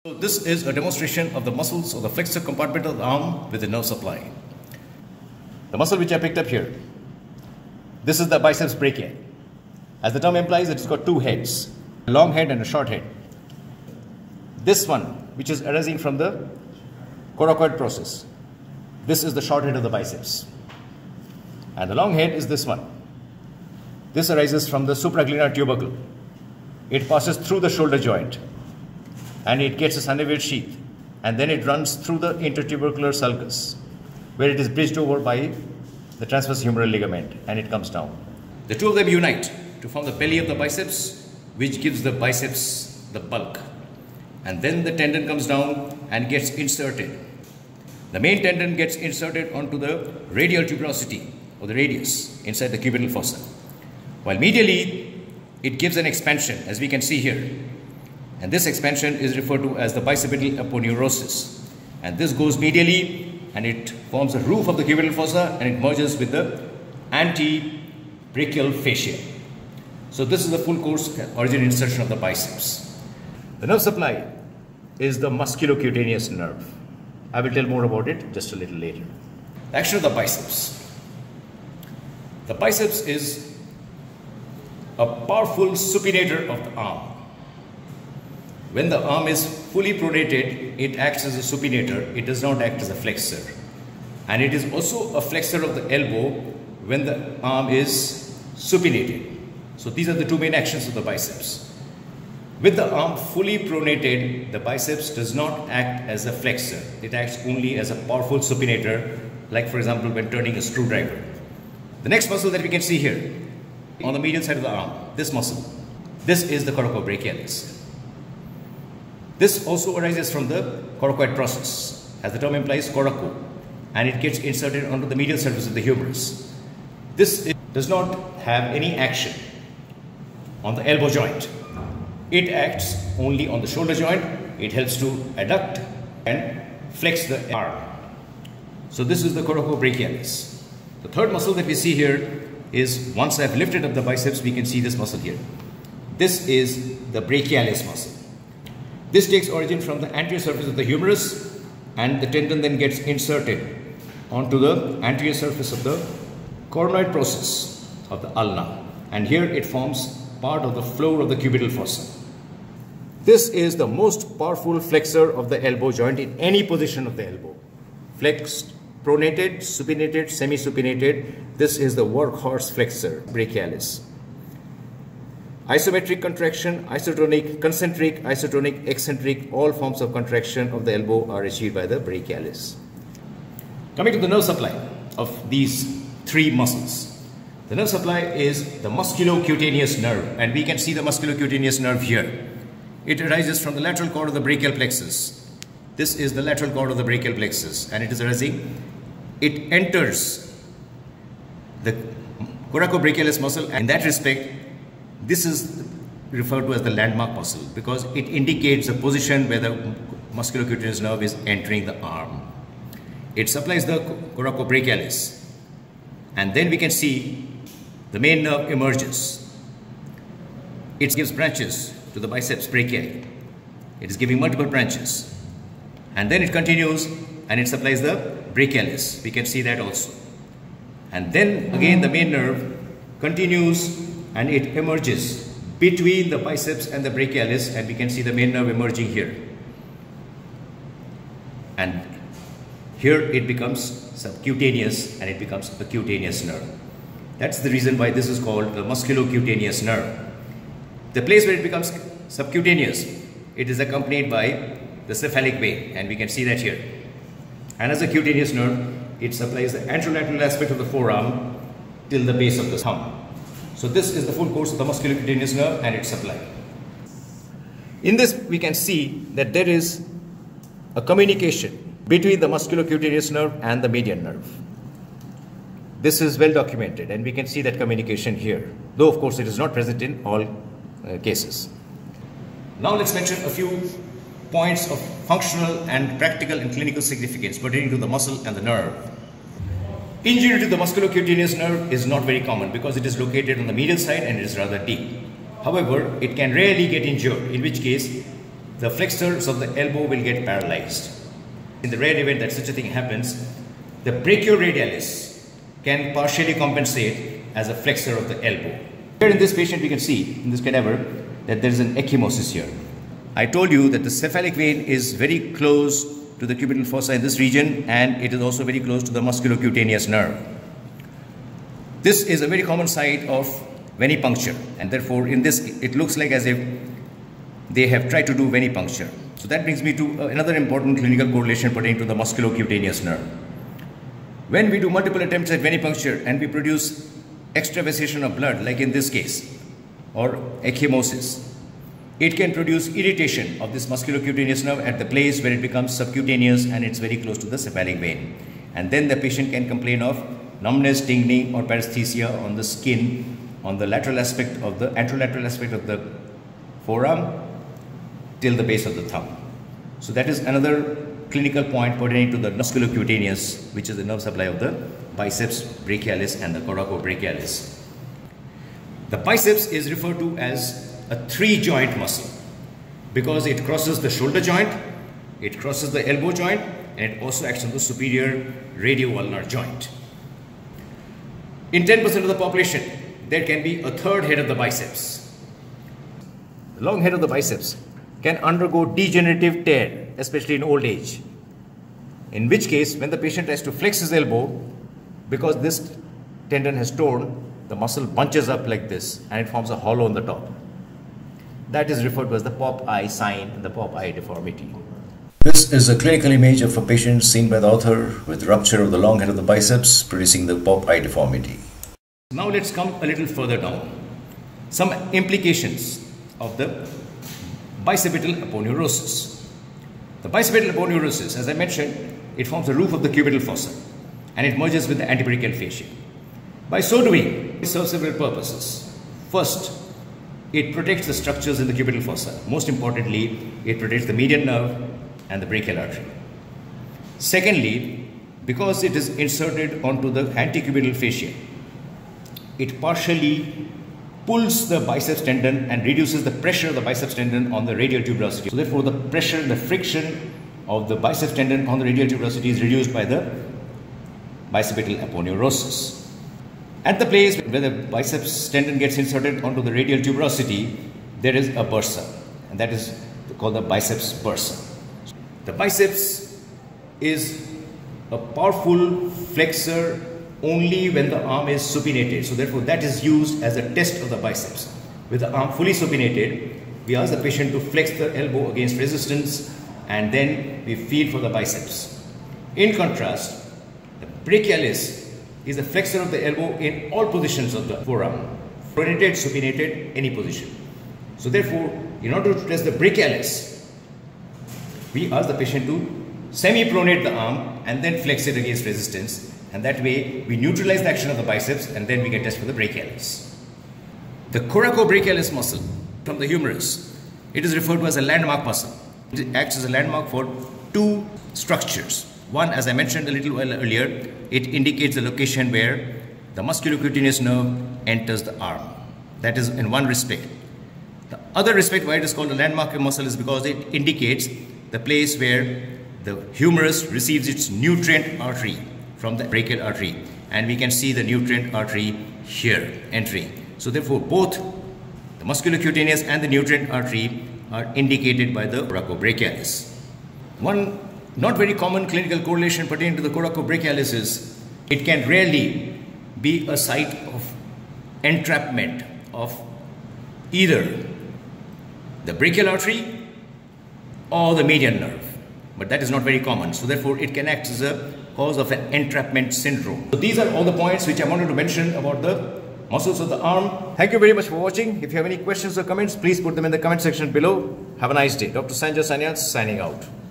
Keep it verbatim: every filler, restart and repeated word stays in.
So this is a demonstration of the muscles of the flexor compartment of the arm with the nerve supply. The muscle which I picked up here, this is the biceps brachii. As the term implies, it's got two heads, a long head and a short head. This one, which is arising from the coracoid process, this is the short head of the biceps. And the long head is this one. This arises from the supraglenoid tubercle. It passes through the shoulder joint and it gets a synovial sheath, and then it runs through the intertubercular sulcus, where it is bridged over by the transverse humeral ligament, and it comes down. The two of them unite to form the belly of the biceps, which gives the biceps the bulk. And then the tendon comes down and gets inserted. The main tendon gets inserted onto the radial tuberosity, or the radius, inside the cubital fossa. While medially, it gives an expansion, as we can see here. And this expansion is referred to as the bicipital aponeurosis. And this goes medially and it forms the roof of the cubital fossa and it merges with the antebrachial fascia. So this is the full course origin insertion of the biceps. The nerve supply is the musculocutaneous nerve. I will tell more about it just a little later. The action of the biceps. The biceps is a powerful supinator of the arm. When the arm is fully pronated, it acts as a supinator, it does not act as a flexor. And it is also a flexor of the elbow when the arm is supinated. So these are the two main actions of the biceps. With the arm fully pronated, the biceps does not act as a flexor. It acts only as a powerful supinator, like for example when turning a screwdriver. The next muscle that we can see here, on the medial side of the arm, this muscle, this is the Coracobrachialis. This also arises from the coracoid process, as the term implies, coraco, and it gets inserted onto the medial surface of the humerus. This is, does not have any action on the elbow joint. It acts only on the shoulder joint. It helps to adduct and flex the arm. So this is the Coracobrachialis. The third muscle that we see here is, once I've lifted up the biceps, we can see this muscle here. This is the brachialis muscle. This takes origin from the anterior surface of the humerus, and the tendon then gets inserted onto the anterior surface of the coronoid process of the ulna, and here it forms part of the floor of the cubital fossa. This is the most powerful flexor of the elbow joint in any position of the elbow. Flexed, pronated, supinated, semi-supinated. This is the workhorse flexor, brachialis. Isometric contraction, isotonic, concentric, isotonic, eccentric, all forms of contraction of the elbow are achieved by the brachialis. Coming to the nerve supply of these three muscles. The nerve supply is the musculocutaneous nerve, and we can see the musculocutaneous nerve here. It arises from the lateral cord of the brachial plexus. This is the lateral cord of the brachial plexus, and it is arising. It enters the coracobrachialis muscle, and in that respect, this is referred to as the landmark muscle because it indicates the position where the musculocutaneous nerve is entering the arm. It supplies the coracobrachialis, and then we can see the main nerve emerges. It gives branches to the biceps brachii. It is giving multiple branches, and then it continues and it supplies the brachialis. We can see that also. And then again the main nerve continues and it emerges between the biceps and the brachialis, and we can see the main nerve emerging here. And here it becomes subcutaneous and it becomes a cutaneous nerve. That's the reason why this is called the musculocutaneous nerve. The place where it becomes subcutaneous, it is accompanied by the cephalic vein, and we can see that here. And as a cutaneous nerve, it supplies the anterolateral aspect of the forearm till the base of the thumb. So this is the full course of the musculocutaneous nerve and its supply. In this, we can see that there is a communication between the musculocutaneous nerve and the median nerve. This is well documented, and we can see that communication here, though of course it is not present in all uh, cases. Now let's mention a few points of functional and practical and clinical significance pertaining to the muscle and the nerve. Injury to the musculocutaneous nerve is not very common because it is located on the medial side and it is rather deep. However, it can rarely get injured, in which case the flexors of the elbow will get paralyzed. In the rare event that such a thing happens, the brachioradialis can partially compensate as a flexor of the elbow. Here in this patient we can see, in this cadaver, that there is an ecchymosis here. I told you that the cephalic vein is very close to the cubital fossa in this region, and it is also very close to the musculocutaneous nerve. This is a very common site of venipuncture, and therefore in this it looks like as if they have tried to do venipuncture. So that brings me to another important clinical correlation pertaining to the musculocutaneous nerve. When we do multiple attempts at venipuncture and we produce extravasation of blood, like in this case, or ecchymosis, it can produce irritation of this musculocutaneous nerve at the place where it becomes subcutaneous and it's very close to the cephalic vein. And then the patient can complain of numbness, tingling or paresthesia on the skin, on the lateral aspect of the anterolateral aspect of the forearm till the base of the thumb. So that is another clinical point pertaining to the musculocutaneous, which is the nerve supply of the biceps brachialis and the coracobrachialis. The biceps is referred to as a three-joint muscle because it crosses the shoulder joint, it crosses the elbow joint, and it also acts on the superior radioulnar joint. In ten percent of the population, there can be a third head of the biceps. The long head of the biceps can undergo degenerative tear, especially in old age. In which case, when the patient tries to flex his elbow, because this tendon has torn, the muscle bunches up like this and it forms a hollow on the top. That is referred to as the pop eye sign and the pop eye deformity. This is a clinical image of a patient seen by the author with rupture of the long head of the biceps producing the pop eye deformity. Now let's come a little further down. Some implications of the bicipital aponeurosis. The bicipital aponeurosis, as I mentioned, it forms the roof of the cubital fossa and it merges with the antebrachial fascia. By so doing, it serves several purposes. First, it protects the structures in the cubital fossa. Most importantly, it protects the median nerve and the brachial artery. Secondly, because it is inserted onto the antecubital fascia, it partially pulls the biceps tendon and reduces the pressure of the biceps tendon on the radial tuberosity. So therefore, the pressure, the friction of the biceps tendon on the radial tuberosity is reduced by the bicipital aponeurosis. At the place where the biceps tendon gets inserted onto the radial tuberosity, there is a bursa, and that is called the biceps bursa. The biceps is a powerful flexor only when the arm is supinated. So therefore, that is used as a test of the biceps. With the arm fully supinated, we ask the patient to flex the elbow against resistance, and then we feel for the biceps. In contrast, the brachialis is the flexor of the elbow in all positions of the forearm, pronated, supinated, any position. So therefore, in order to test the brachialis, we ask the patient to semi-pronate the arm and then flex it against resistance, and that way we neutralize the action of the biceps and then we can test for the brachialis. The coracobrachialis muscle from the humerus, it is referred to as a landmark muscle. It acts as a landmark for two structures. One, as I mentioned a little while earlier, it indicates the location where the musculocutaneous nerve enters the arm. That is in one respect. The other respect why it is called a landmark muscle is because it indicates the place where the humerus receives its nutrient artery from the brachial artery, and we can see the nutrient artery here entering. So therefore, both the musculocutaneous and the nutrient artery are indicated by the coracobrachialis. One not very common clinical correlation pertaining to the coracobrachialis is it can rarely be a site of entrapment of either the brachial artery or the median nerve, but that is not very common. So therefore, it can act as a cause of an entrapment syndrome. So these are all the points which I wanted to mention about the muscles of the arm. Thank you very much for watching. If you have any questions or comments, please put them in the comment section below. Have a nice day. Doctor Sanjoy Sanyal signing out.